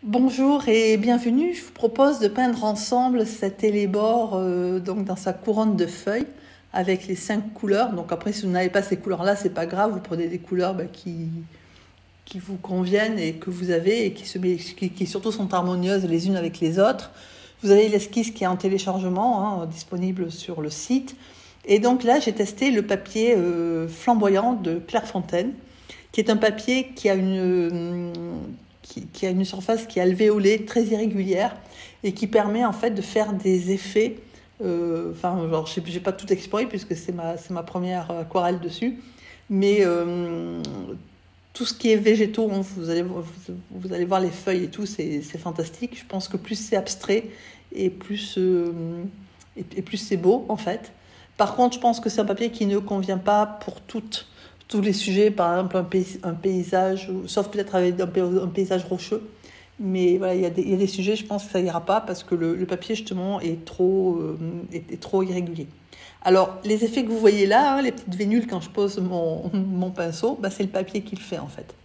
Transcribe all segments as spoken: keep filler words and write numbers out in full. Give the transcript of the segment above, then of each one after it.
Bonjour et bienvenue. Je vous propose de peindre ensemble cet élébore euh, donc dans sa couronne de feuilles avec les cinq couleurs. Donc après, si vous n'avez pas ces couleurs-là, c'est pas grave. Vous prenez des couleurs bah, qui, qui vous conviennent et que vous avez et qui, se, qui, qui surtout sont harmonieuses les unes avec les autres. Vous avez l'esquisse qui est en téléchargement, hein, disponible sur le site. Et donc là, j'ai testé le papier euh, flamboyant de Clairefontaine, qui est un papier qui a une... Euh, Qui, qui a une surface qui est alvéolée, très irrégulière, et qui permet en fait de faire des effets. Euh, enfin, genre, je n'ai pas tout exploré puisque c'est ma, c'est ma première aquarelle dessus, mais euh, tout ce qui est végétaux, hein, vous, allez, vous, vous allez voir les feuilles et tout, c'est, c'est fantastique. Je pense que plus c'est abstrait et plus, euh, et, et plus c'est beau en fait. Par contre, je pense que c'est un papier qui ne convient pas pour toutes. Tous les sujets, par exemple un, pays, un paysage, sauf peut-être avec un, un paysage rocheux. Mais voilà, il y, a des, il y a des sujets, je pense que ça ira pas parce que le, le papier, justement, est trop, euh, est, est trop irrégulier. Alors, les effets que vous voyez là, hein, les petites vénules quand je pose mon, mon pinceau, bah, c'est le papier qui le fait, en fait.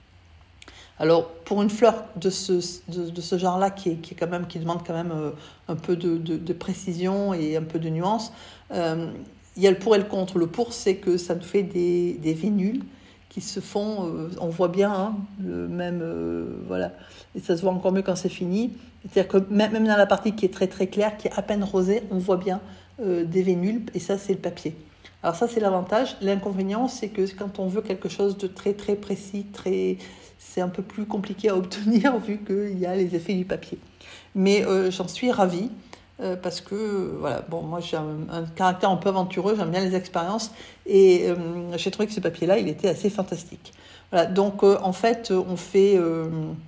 Alors, pour une fleur de ce, de, de ce genre-là, qui, est, qui, est quand même, qui demande quand même euh, un peu de, de, de précision et un peu de nuance, euh, il y a le pour et le contre. Le pour, c'est que ça nous fait des, des vénules qui se font, euh, on voit bien, hein, le même, euh, voilà, et ça se voit encore mieux quand c'est fini. C'est-à-dire que même, même dans la partie qui est très très claire, qui est à peine rosée, on voit bien euh, des vénules, et ça c'est le papier. Alors ça c'est l'avantage. L'inconvénient, c'est que quand on veut quelque chose de très très précis, très, c'est un peu plus compliqué à obtenir vu qu'il y a les effets du papier. Mais euh, j'en suis ravie. Euh, parce que, euh, voilà, bon, moi j'ai un, un caractère un peu aventureux, j'aime bien les expériences, et euh, j'ai trouvé que ce papier-là, il était assez fantastique. Voilà, donc euh, en fait, on fait, euh,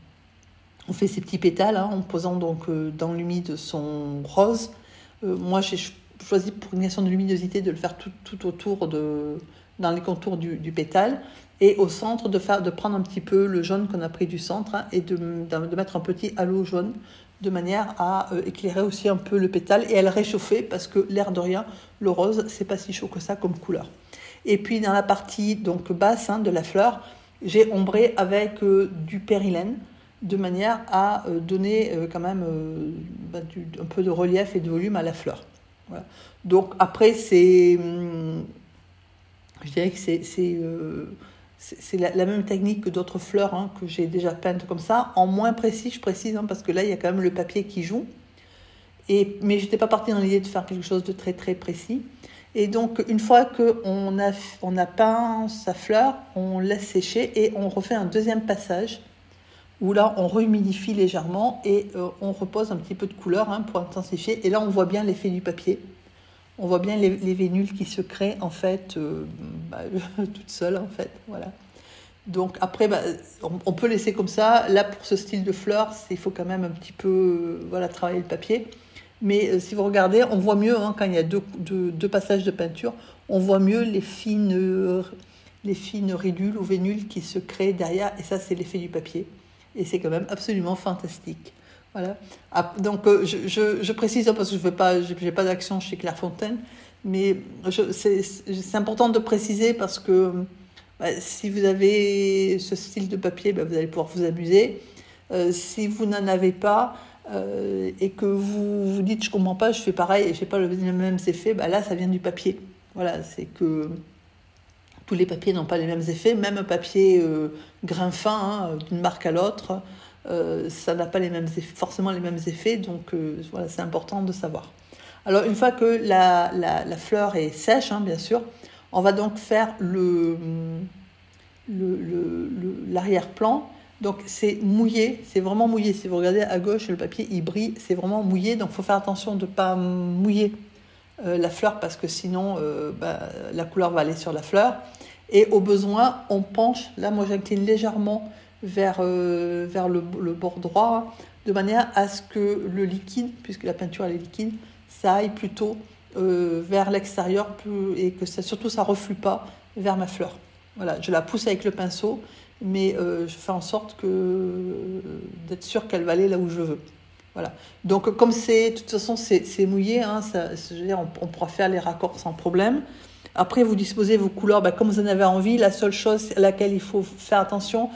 on fait ces petits pétales, hein, en posant donc euh, dans l'humide son rose. Euh, moi j'ai choisi pour une question de luminosité de le faire tout, tout autour, de, dans les contours du, du pétale, et au centre de, faire, de prendre un petit peu le jaune qu'on a pris du centre, hein, et de, de mettre un petit halo jaune, de manière à euh, éclairer aussi un peu le pétale et à le réchauffer parce que l'air de rien, le rose, c'est pas si chaud que ça comme couleur. Et puis dans la partie donc basse, hein, de la fleur, j'ai ombré avec euh, du périlène de manière à euh, donner euh, quand même euh, bah, du, un peu de relief et de volume à la fleur. Voilà. Donc après, c'est, hum, je dirais que c'est, c'est euh, c'est la, la même technique que d'autres fleurs, hein, que j'ai déjà peintes comme ça, en moins précis, je précise, hein, parce que là, il y a quand même le papier qui joue. Et, mais je n'étais pas partie dans l'idée de faire quelque chose de très, très précis. Et donc, une fois qu'on a, on a peint sa fleur, on laisse sécher et on refait un deuxième passage où là, on rehumidifie légèrement et euh, on repose un petit peu de couleur, hein, pour intensifier. Et là, on voit bien l'effet du papier. On voit bien les, les vénules qui se créent, en fait, euh, bah, toutes seules, en fait, voilà. Donc après, bah, on, on peut laisser comme ça. Là, pour ce style de fleurs, il faut quand même un petit peu euh, voilà, travailler le papier. Mais euh, si vous regardez, on voit mieux, hein, quand il y a deux, deux, deux passages de peinture, on voit mieux les fines, euh, les fines ridules ou vénules qui se créent derrière. Et ça, c'est l'effet du papier. Et c'est quand même absolument fantastique. Voilà. Ah, donc, euh, je, je, je précise, hein, parce que je n'ai pas, j'ai pas d'action chez Clairefontaine, mais je, c'est, c'est important de préciser parce que bah, si vous avez ce style de papier, bah, vous allez pouvoir vous amuser. Euh, si vous n'en avez pas euh, et que vous vous dites je ne comprends pas, je fais pareil et je n'ai pas le, les mêmes effets, bah, là ça vient du papier. Voilà, c'est que tous les papiers n'ont pas les mêmes effets, même un papier euh, grain fin, hein, d'une marque à l'autre, euh, ça n'a pas les mêmes effets, forcément les mêmes effets, donc euh, voilà, c'est important de savoir. Alors une fois que la, la, la fleur est sèche, hein, bien sûr, on va donc faire le, le, le, le, l'arrière-plan. Donc c'est mouillé, c'est vraiment mouillé. Si vous regardez à gauche, le papier il brille, c'est vraiment mouillé. Donc il faut faire attention de ne pas mouiller euh, la fleur parce que sinon euh, bah, la couleur va aller sur la fleur. Et au besoin, on penche. Là, moi j'incline légèrement vers, euh, vers le, le bord droit de manière à ce que le liquide, puisque la peinture elle est liquide, ça aille plutôt euh, vers l'extérieur et que ça, surtout ça ne reflue pas vers ma fleur. Voilà, je la pousse avec le pinceau, mais euh, je fais en sorte que, euh, d'être sûre qu'elle va aller là où je veux. Voilà. Donc comme c'est, de toute façon c'est, c'est mouillé, hein, ça, je veux dire, on, on pourra faire les raccords sans problème. Après vous disposez vos couleurs bah, comme vous en avez envie. La seule chose à laquelle il faut faire attention,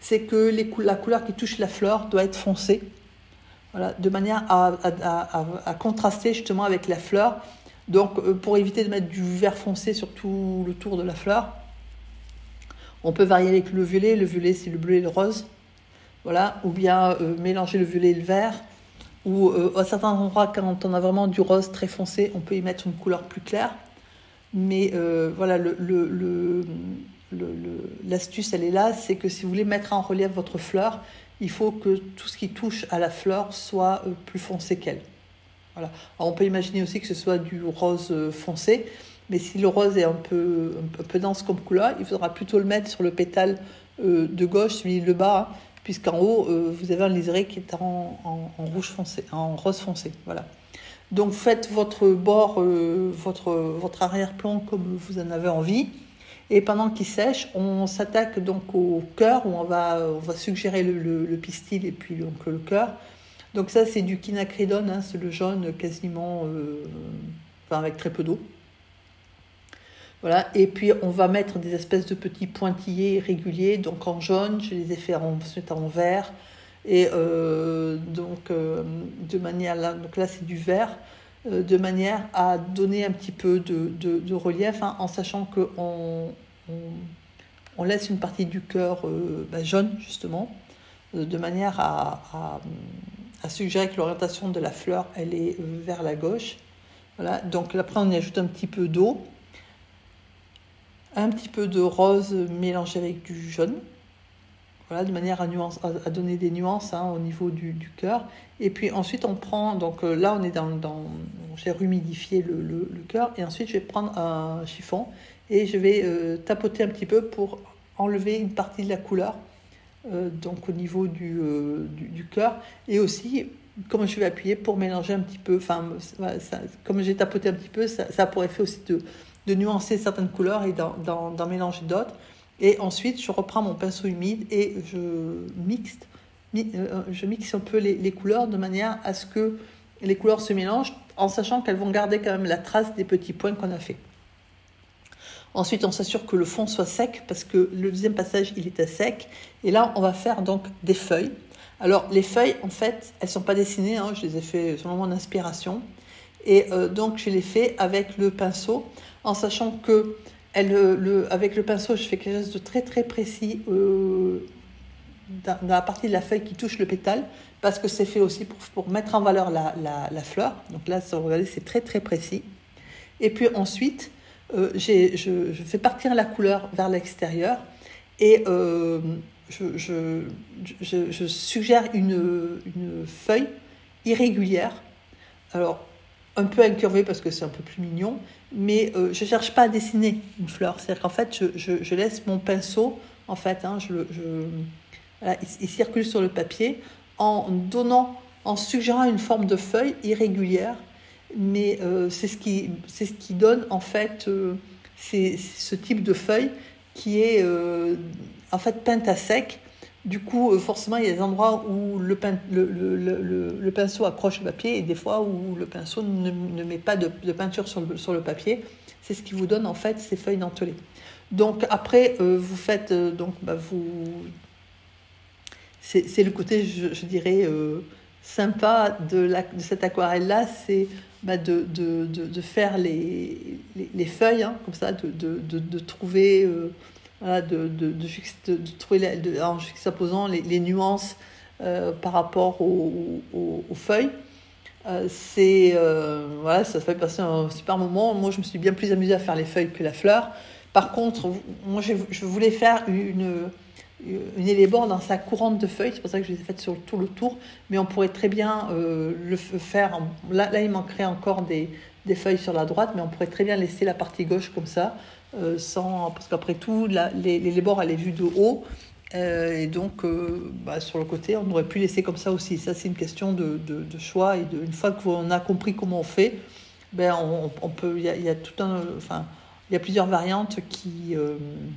c'est que les, la couleur qui touche la fleur doit être foncée, voilà, de manière à, à, à, à contraster justement avec la fleur. Donc euh, pour éviter de mettre du vert foncé sur tout le tour de la fleur, on peut varier avec le violet. Le violet, c'est le bleu et le rose. Voilà, ou bien euh, mélanger le violet et le vert. Ou euh, à certains endroits, quand on a vraiment du rose très foncé, on peut y mettre une couleur plus claire. Mais euh, voilà, le, le, le, le, le, l'astuce, elle est là, c'est que si vous voulez mettre en relief votre fleur, il faut que tout ce qui touche à la fleur soit euh, plus foncé qu'elle. Voilà. Alors on peut imaginer aussi que ce soit du rose foncé, mais si le rose est un peu, un peu dense comme couleur, il faudra plutôt le mettre sur le pétale euh, de gauche, celui le bas, hein, puisqu'en haut, euh, vous avez un liseré qui est en, en, en rouge foncé, en rose foncé. Voilà. Donc faites votre bord, euh, votre, votre arrière-plan comme vous en avez envie. Et pendant qu'il sèche, on s'attaque donc au cœur, où on va, on va suggérer le, le, le pistil et puis donc, le cœur. Donc ça, c'est du quinacridone, hein, c'est le jaune quasiment, euh, enfin avec très peu d'eau. Voilà, et puis on va mettre des espèces de petits pointillés réguliers, donc en jaune, je les ai fait ensuite en vert, et euh, donc euh, de manière, là, donc là c'est du vert, euh, de manière à donner un petit peu de, de, de relief, hein, en sachant qu'on on, on laisse une partie du cœur euh, bah, jaune justement, euh, de manière à, à à suggérer que l'orientation de la fleur, elle est vers la gauche. Voilà. Donc après, on y ajoute un petit peu d'eau, un petit peu de rose mélangé avec du jaune, voilà, de manière à, nuance, à donner des nuances, hein, au niveau du, du cœur. Et puis ensuite, on prend, donc là, on est dans, dans j'ai humidifié le, le, le cœur, et ensuite, je vais prendre un chiffon et je vais euh, tapoter un petit peu pour enlever une partie de la couleur. Euh, donc au niveau du, euh, du, du cœur, et aussi comme je vais appuyer pour mélanger un petit peu, enfin ça, ça, comme j'ai tapoté un petit peu, ça, ça a pour effet aussi de, de nuancer certaines couleurs et d'en, d'en, d'en mélanger d'autres. Et ensuite je reprends mon pinceau humide et je mixe, mi, euh, je mixe un peu les, les couleurs de manière à ce que les couleurs se mélangent, en sachant qu'elles vont garder quand même la trace des petits points qu'on a fait. Ensuite, on s'assure que le fond soit sec, parce que le deuxième passage, il est à sec. Et là, on va faire donc des feuilles. Alors, les feuilles, en fait, elles ne sont pas dessinées, hein, je les ai fait selon mon inspiration. Et euh, donc, je les fais avec le pinceau, en sachant que elle, le, avec le pinceau, je fais quelque chose de très, très précis euh, dans, dans la partie de la feuille qui touche le pétale, parce que c'est fait aussi pour, pour mettre en valeur la, la, la fleur. Donc là, ça, regardez, c'est très, très précis. Et puis ensuite, Euh, j'ai, je, je fais partir la couleur vers l'extérieur et euh, je, je, je, je suggère une, une feuille irrégulière, alors un peu incurvée parce que c'est un peu plus mignon, mais euh, je ne cherche pas à dessiner une fleur, c'est-à-dire qu'en fait je, je, je laisse mon pinceau, en fait, hein, je, je, voilà, il, il circule sur le papier en donnant, en suggérant une forme de feuille irrégulière. Mais euh, c'est, ce qui, c'est ce qui donne en fait euh, c'est, c'est ce type de feuille qui est euh, en fait peinte à sec. Du coup, euh, forcément, il y a des endroits où le, pein, le, le, le, le pinceau accroche le papier et des fois où le pinceau ne, ne met pas de, de peinture sur le, sur le papier. C'est ce qui vous donne en fait ces feuilles dentelées. Donc après, euh, vous faites euh, donc bah, vous c'est, c'est le côté, je, je dirais, euh, sympa de, la, de cette aquarelle-là, c'est bah, de, de, de, de faire les, les, les feuilles, hein, comme ça, de, de, de, de trouver, euh, voilà, de, de, de, de, de trouver la, de, en juxtaposant les, les nuances euh, par rapport aux, aux, aux feuilles. Euh, c'est, euh, voilà, ça fait passer un super moment. Moi, je me suis bien plus amusée à faire les feuilles que la fleur. Par contre, moi, je, je voulais faire une... une élébore dans sa couronne de feuilles, c'est pour ça que je les ai faites sur tout le tour, mais on pourrait très bien euh, le faire, en, là, là il manquerait encore des, des feuilles sur la droite, mais on pourrait très bien laisser la partie gauche comme ça, euh, sans, parce qu'après tout, la, l'élébore elle est vue de haut, euh, et donc euh, bah, sur le côté, on aurait pu laisser comme ça aussi. Ça, c'est une question de, de, de choix, et de, une fois qu'on a compris comment on fait, ben, on, on peut, il y a, il y a tout un, enfin, il y a plusieurs variantes qui... Euh,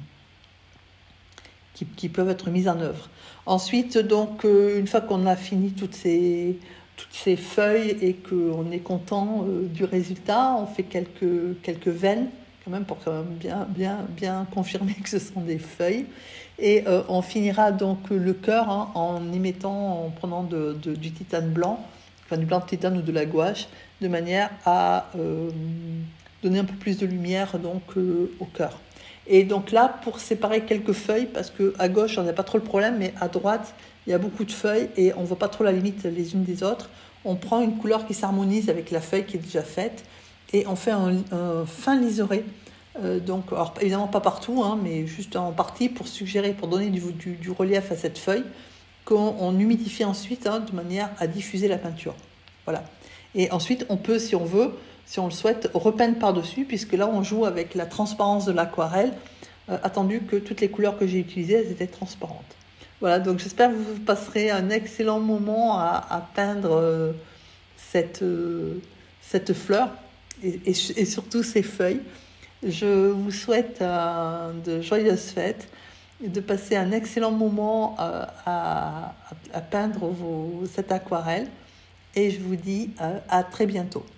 Qui, qui peuvent être mises en œuvre. Ensuite, donc, euh, une fois qu'on a fini toutes ces, toutes ces feuilles et qu'on est content euh, du résultat, on fait quelques, quelques veines, quand même pour quand même bien, bien, bien confirmer que ce sont des feuilles. Et euh, on finira donc le cœur hein, en y mettant, en prenant de, de, du titane blanc, enfin du blanc de titane ou de la gouache, de manière à euh, donner un peu plus de lumière donc euh, au cœur. Et donc là, pour séparer quelques feuilles, parce qu'à gauche, on n'a pas trop le problème, mais à droite, il y a beaucoup de feuilles et on ne voit pas trop la limite les unes des autres. On prend une couleur qui s'harmonise avec la feuille qui est déjà faite et on fait un, un fin liseré. Euh, donc, alors, évidemment pas partout, hein, mais juste en partie pour suggérer, pour donner du, du, du relief à cette feuille, qu'on on humidifie ensuite hein, de manière à diffuser la peinture. Voilà. Et ensuite, on peut, si on veut, si on le souhaite, repeindre par-dessus, puisque là, on joue avec la transparence de l'aquarelle, euh, attendu que toutes les couleurs que j'ai utilisées, elles étaient transparentes. Voilà, donc j'espère que vous passerez un excellent moment à, à peindre euh, cette, euh, cette fleur et, et, et surtout ces feuilles. Je vous souhaite euh, de joyeuses fêtes et de passer un excellent moment euh, à, à peindre vos, cette aquarelle. Et je vous dis euh, à très bientôt.